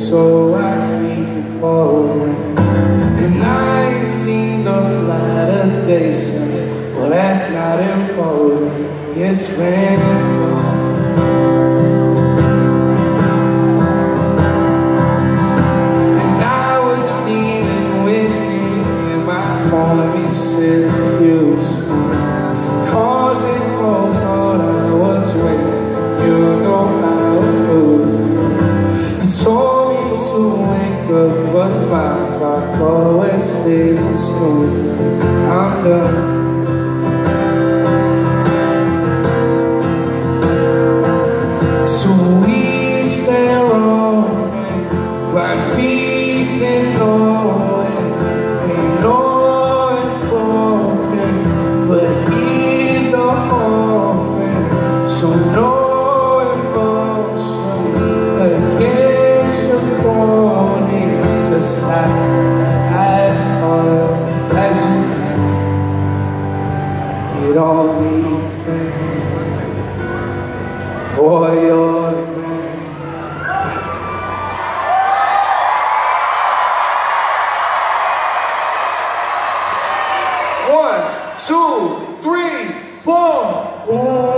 so I keep it falling. And I ain't seen the light of day since, well, that's not important. It's been long. And I was feeling windy, and my homie said you cause it close, thought I was waiting. You know I was losing. You told me to wake up, but my clock always stays on snooze. I'm done. So we stay wrong and find peace in knowing. Ain't know it's broken, but he's the orphan. So no emotion against your body, just as hard as you can. You don't need friends. Boy, you're the man. 1, 2, 3, 4.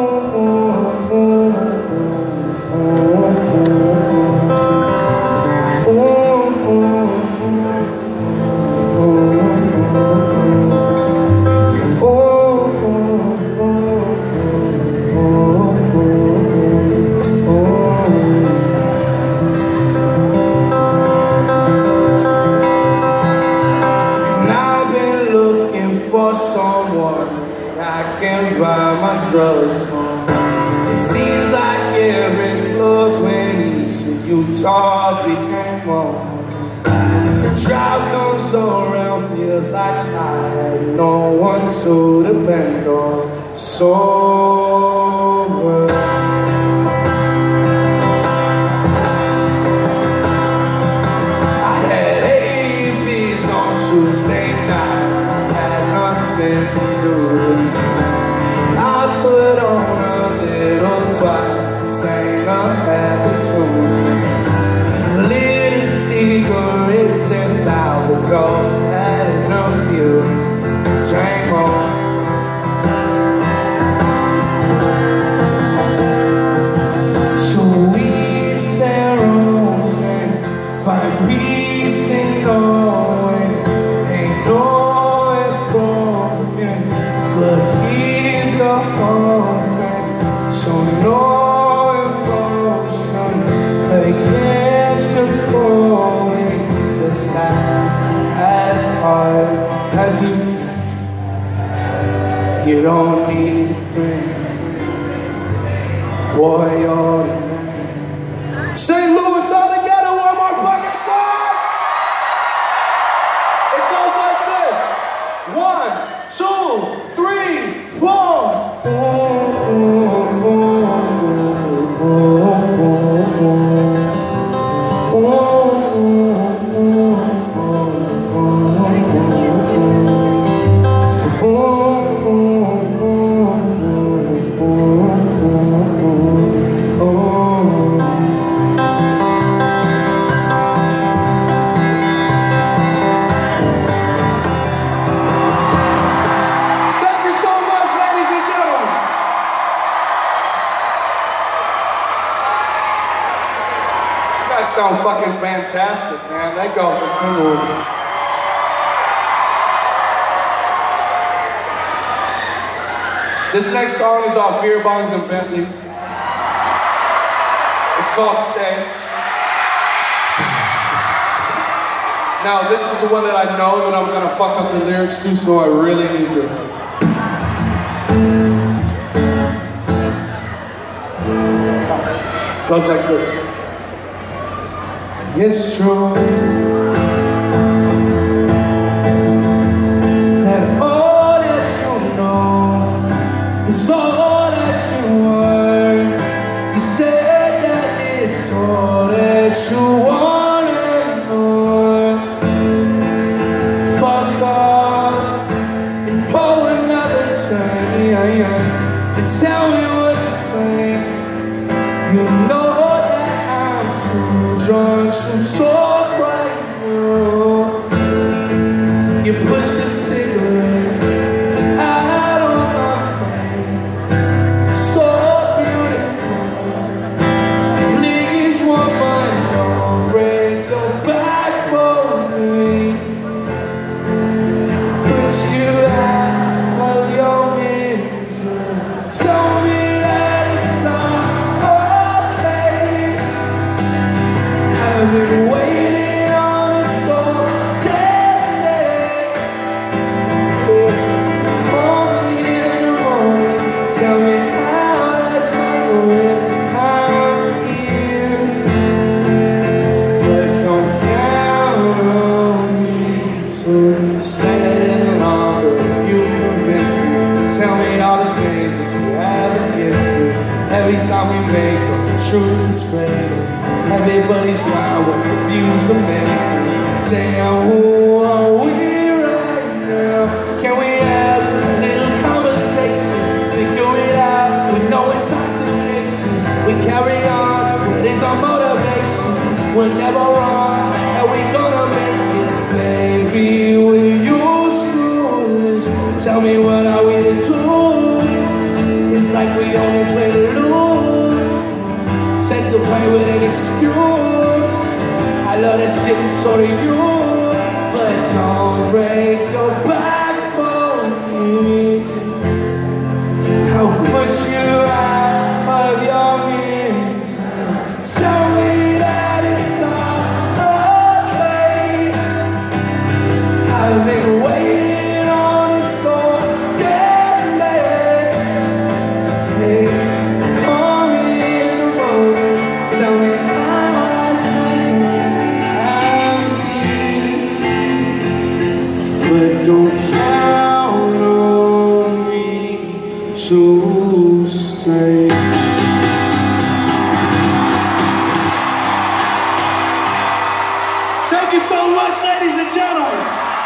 For someone I can buy my drugs from. It seems like every flood went east to Utah became home. The drought comes around, feels like I had no one to depend on. Sober. I had 80 beers on Tuesday night. I put on a little twat, sang a happy tune. Little cigarettes, then out the door, had enough fumes, drank on. So we stay around and find peace in knowing. Ain't no it's broken, but he's the orphan. So no emotion against the calling, just as hard as you can. You don't need a friend. Boy, you're the man. St. Louis all together one more fucking time. It goes like this. 1, 2, 3, 4. You guys sound fucking fantastic, man. Thank y'all for singing with me. This next song is off Beer Bongs and Bentleys. It's called Stay. Now, this is the one that I know that I'm gonna fuck up the lyrics to, so I really need your help. Goes like this. It's true that all that you know is all that you are. You said that it's all that you wanna know. Fuck off and pull another train and tell me what you think. You know that I'm true. drunk, so talk right now. You put your cigarette out on my face, so beautiful. Please, woman, don't break your back for me. Put you out of your misery. Tell me that it's all okay. I've been waiting on this all day. Call me in the morning, tell me how last night went. I'm here, but don't count on me to stay any longer. If you convince me, tell me all the things that you have against me. Every time we make up, the truth is fading. Everybody's blind when the views amazing. Damn, who are we right now? Can we have a little conversation? Figure it out with no intoxication. We carry on, what is our motivation? We're never wrong, and we gonna make it. Baby, we used to lose. Tell me what are we to do? It's like we only play to lose. Chance to play with an excuse. I love that shit and so do you. But don't break your back for me. I'll put you out of your misery. Tell me that it's all okay. I've been waiting on this all day. Hey, call me in the morning, tell me how last night went. But don't count on me to stay. Thank you so much, ladies and gentlemen.